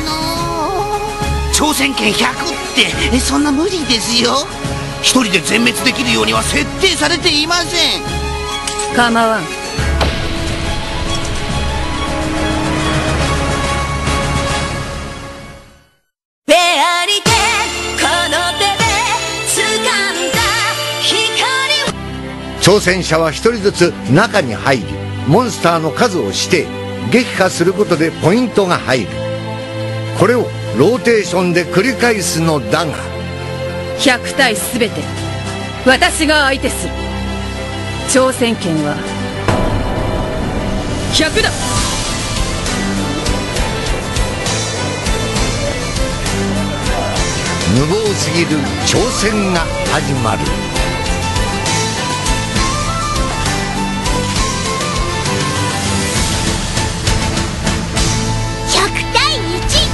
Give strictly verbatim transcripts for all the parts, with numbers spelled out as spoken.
の挑戦権ひゃくってそんな無理ですよ。一人で全滅できるようには設定されていません。 構わん。 フェアリテこの手で掴んだ光を。 挑戦者は一人ずつ中に入り、モンスターの数を指定撃破することでポイントが入る。これをローテーションで繰り返すのだが、 ひゃく体すべて私が相手する。挑戦権はひゃくだ。 無謀すぎる挑戦が始まる。 ひゃくたいいち。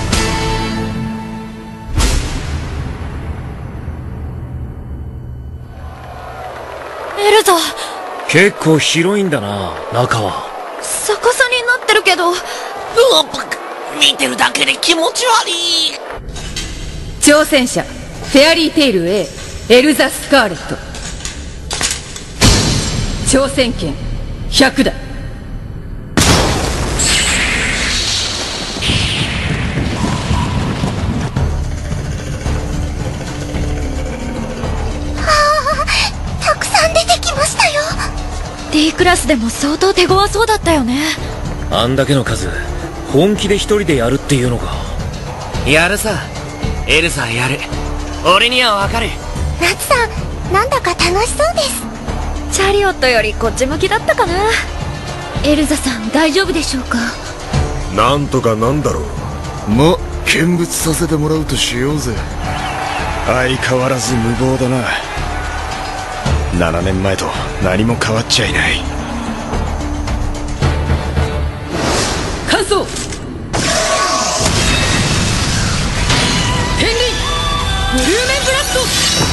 エルザ、 結構広いんだな、中は。 逆さになってるけど。うわ、 見てるだけで気持ち悪い。 挑戦者フェアリーテイル A エルザ・スカーレット。挑戦権ひゃくだ。 たくさん出てきましたよ。 D クラスでも相当手強そうだったよね。 あんだけの数本気で一人でやるっていうのか。 やるさ、エルザやる。俺にはわかる。 ナツさん、なんだか楽しそうです。チャリオットよりこっち向きだったかな。エルザさん、大丈夫でしょうか。 なんとかなんだろう。ま、見物させてもらうとしようぜ。相変わらず無謀だな。ななねんまえと何も変わっちゃいない。 完走。天輪ブルーメンブラスト。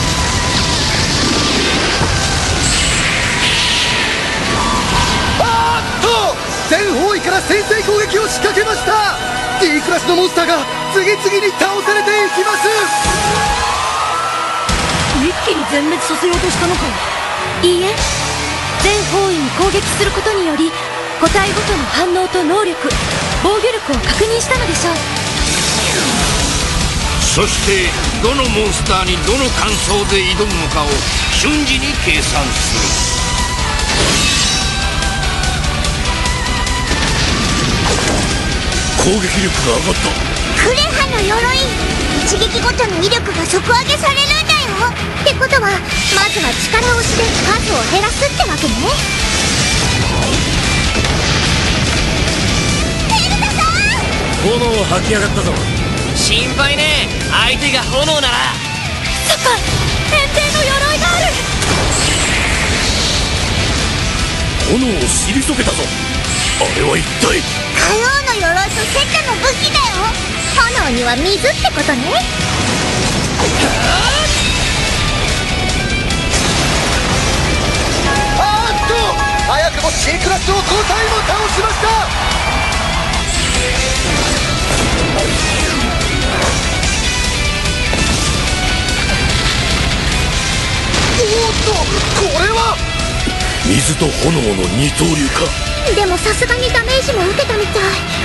あーっと全方位から先制攻撃を仕掛けました。 D クラスのモンスターが次々に倒されていきます。 一気に全滅させようとしたのか。いいえ、全方位に攻撃することにより個体ごとの反応と能力、防御力を確認したのでしょう。 そしてどのモンスターにどの感想で挑むのかを瞬時に計算する。 攻撃力が上がった。 クレハの鎧、一撃ごとの威力が底上げされるんだよ。ってことはまずは力押しで数を減らすってわけね。エルタさん、 炎を吐き上がったぞ。 心配ね。相手が炎なら。 そっか、天帝の鎧がある。 炎を退けたぞ。あれは一体。 火王の鎧とセットの武器だよ。炎には水ってことね。 あーっと早くも C クラスをご体も倒しました。おーっとこれは水と炎の二刀流か。 でもさすがにダメージも受けたみたい。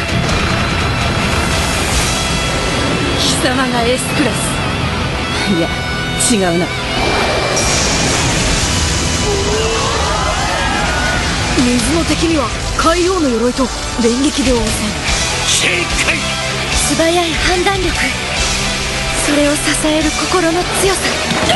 貴様が S クラス。いや違うな。 水の敵には海王の鎧と電撃で応戦。 正解。 素早い判断力、それを支える心の強さ。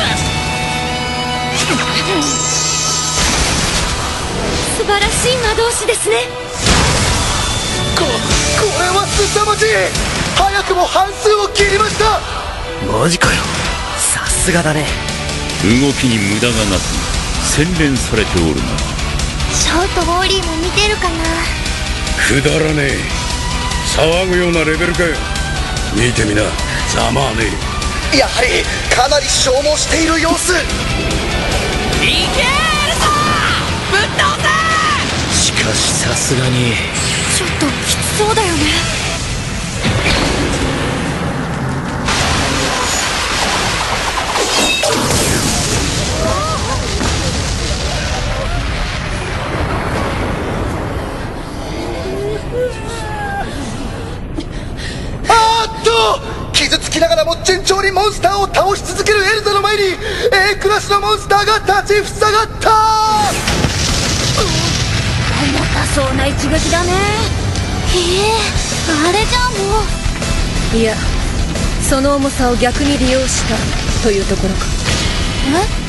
素晴らしい魔導士ですね。 ここれは凄まじい。早くも半数を切りました。 マジかよ。さすがだね。 動きに無駄がなく洗練されておるな。 ショートウォーリーも見てるかな。 くだらねえ。騒ぐようなレベルかよ。見てみな、ざまあねえ。やはりかなり消耗している様子。 いけるぞ、ぶっ倒せ。 しかしさすがにちょっときつそうだよね。 ンスターを倒し続けるエルザの前に A クラスのモンスターが立ちふさがった。 重たそうな一撃だね。へえ、あれじゃもう。 いや、その重さを逆に利用したというところか。 え？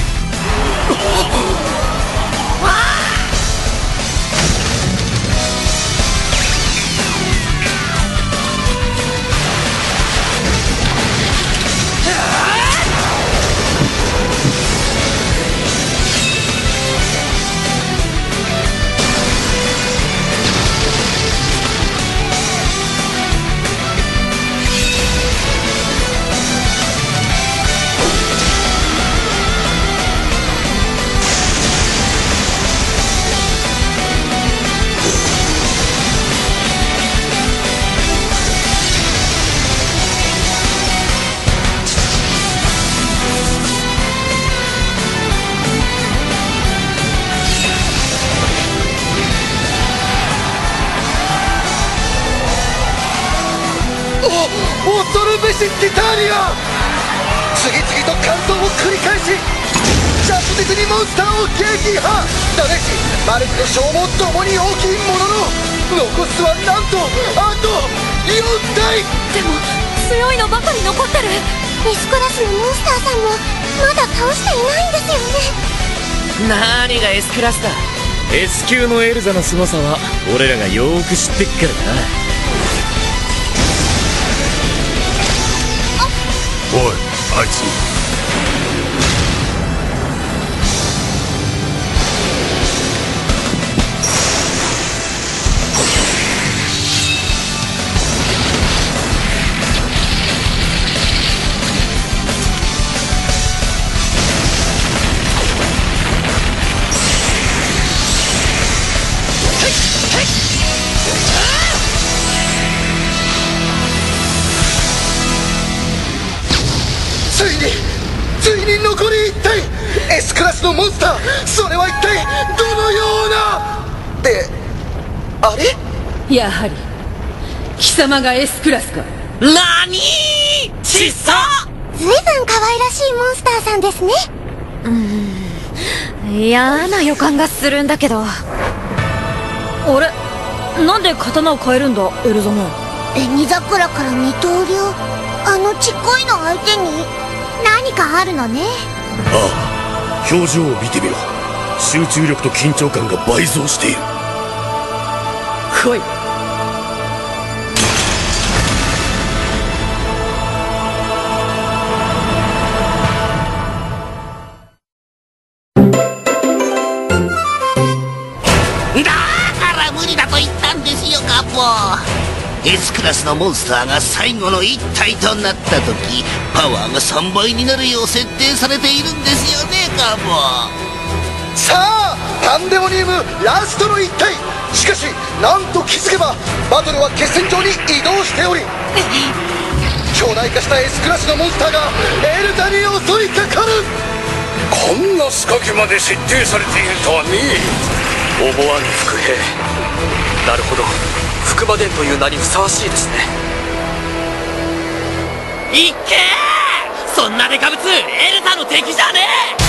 恐るべしティターニア、次々と乾燥を繰り返し着実にモンスターを撃破。ダメージ魔力の消耗ともに大きいものの、残すはなんとあとよんたい。 でも強いのばかり残ってる。 S クラスのモンスターさんもまだ倒していないんですよね。 何が S クラスだ。 S 級のエルザの凄さは俺らがよーく知ってっからな。 おい、あいつついについに残りいったい S クラスのモンスター、それは一体どのような。で、あれ、 やはり貴様が S クラスか。 なにーちっさ。 ずいぶん可愛らしいモンスターさんですね。うーん、嫌な予感がするんだけど。 あれ、なんで刀を変えるんだエルザメ。 紅桜から二刀流、あのちっこいの相手に何かあるのね。 ああ、表情を見てみろ。集中力と緊張感が倍増している。 来い。 だから無理だと言ったんですよカポ。 S クラスのモンスターが最後の一体となった時、パワーがさんばいになるよう設定されているんですよねカポ。 さあパンデモニウムラストの一体。しかしなんと気づけばバトルは決戦場に移動しており、強大化した S クラスのモンスターがエルザに襲いかかる。 こんな仕掛けまで設定されているとはね。 思わぬ伏兵。なるほど、伏魔殿という名にふさわしいですね。 いっけー、そんなデカブツエルザの敵じゃねえ。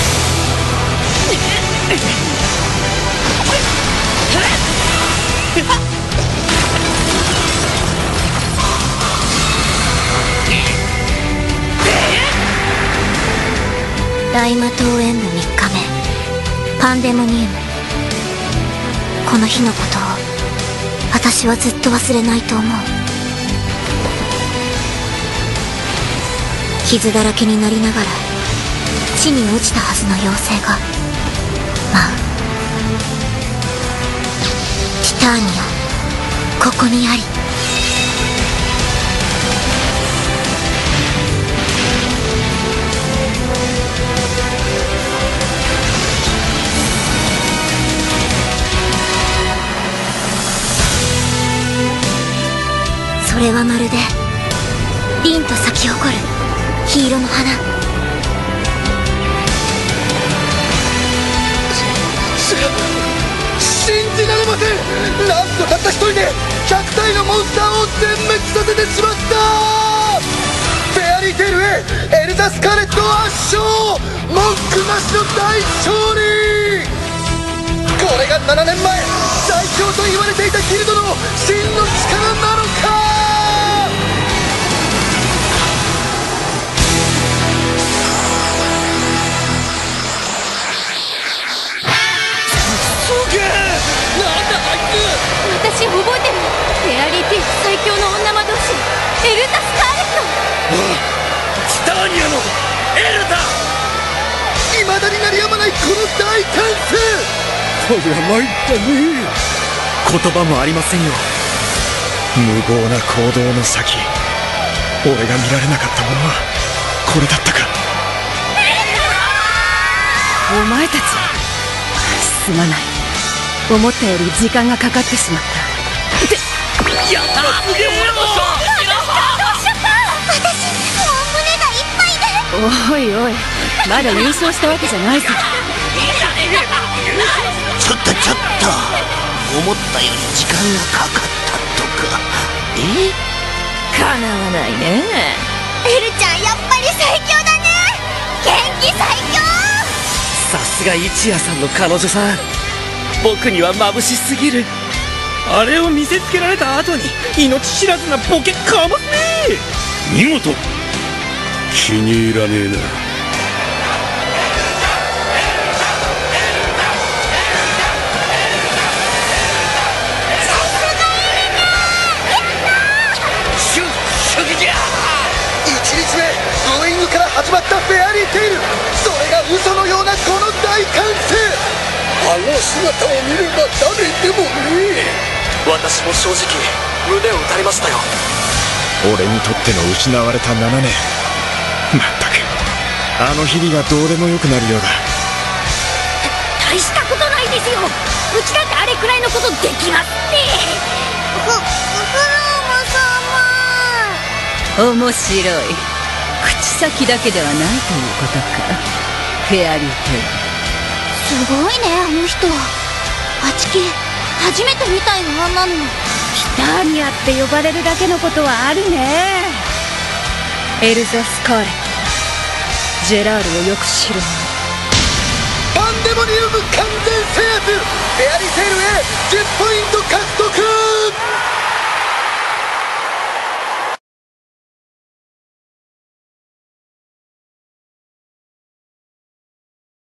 大魔島演武みっかめ、パンデモニウム。この日のことを私はずっと忘れないと思う。傷だらけになりながら地に落ちたはずの妖精が舞う。ティターニア、ここにあり。それはまるで凛と咲き誇る黄色の花。 し信じられません。なんとたった一人でひゃくたいのモンスターを全滅させてしまった。フェアリリーテール A エルザ・スカーレットを圧勝、文句なしの大勝利。これがななねんまえ最強と言われていたギルドの真の力なのか。 私覚えてる。フェアリーティー最強の女魔導士エルタ・スカーレット。 チターニアのエルタ。 未だに鳴りやまないこの大歓声。 こりゃ参ったね。言葉もありませんよ。無謀な行動の先、俺が見られなかったものはこれだったか。 お前たちすまない。思ったより時間がかかってしまった。ってやった、すげえ。 私もう胸がいっぱいで。 おいおい、まだ優勝したわけじゃないぞ。 ちょっとちょっと、思ったより時間がかかったとか。えかなわないね。 エルちゃんやっぱり最強だね。元気最強。 さすが一夜さんの彼女さん、僕には眩しすぎる。 あれを見せつけられた後に命知らずなボケかますね。 見事。気に入らねえな。 シュ主義じゃ。いちにちめブーイングから始まったフェアリーテイル、それが嘘のようなこの大歓声。あの姿を見れば誰でもね。 私も正直胸を打たれましたよ。 俺にとっての失われたななねん、まったくあの日々がどうでもよくなるようだ。 大したことないですよ。うちだってあれくらいのことできますって。フフローム様。 面白い。口先だけではないということか、フェアリーテイル。 すごいねあの人。あちき初めて見たよあんなの。 ティターニアって呼ばれるだけのことはあるね。エルザ・スカーレット、ジェラールをよく知る者。 パンデモニウム完全制圧。フェアリーテイル A じゅっポイント獲